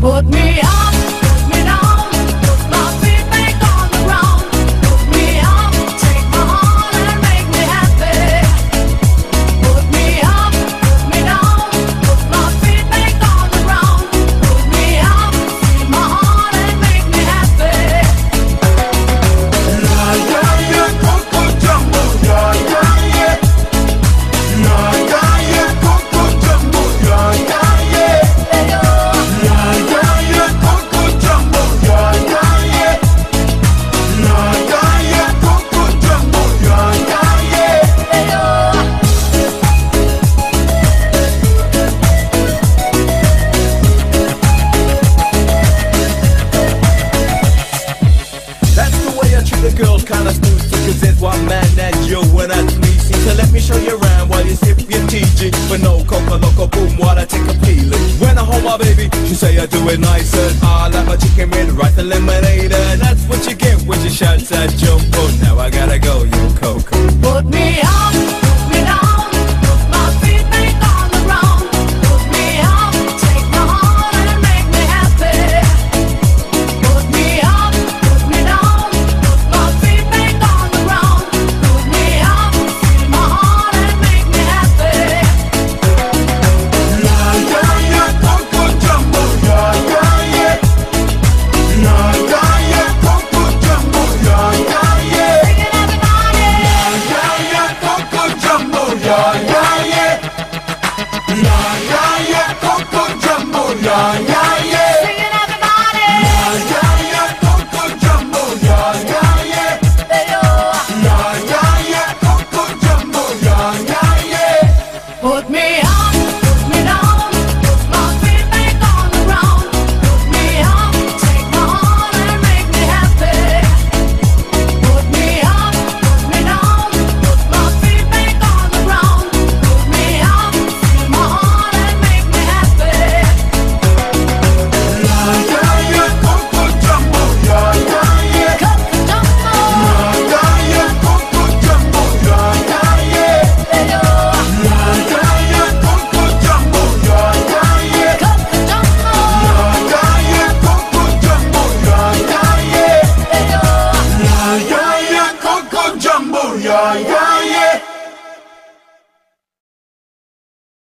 Put me up, put me down, put my feet back on the ground. Put me up, take my heart and make me happy. Put me up, put me down, put my feet back on the ground. Put me up, feel my heart and make me happy. Yeah, yeah, yeah, Coco Jumbo, yeah, yeah, yeah. Yeah, yeah, yeah, Coco Jumbo, yeah, yeah, yeah. Yeah, yeah, yeah, Coco Jumbo, yeah, yeah, yeah. Yeah, yeah, yeah, Coco Jumbo, yeah, yeah, yeah. That's the way I treat a girl, kinda smooth, cause there's one man that you and that's me. See, so let me show you around while you sip your TG. But no coca loco boom while I take a peeling. When I hold my baby, she say I do it nice and I like my chicken with rice and lemonade. And that's what you get when you shout that jump. Oh, now I gotta go.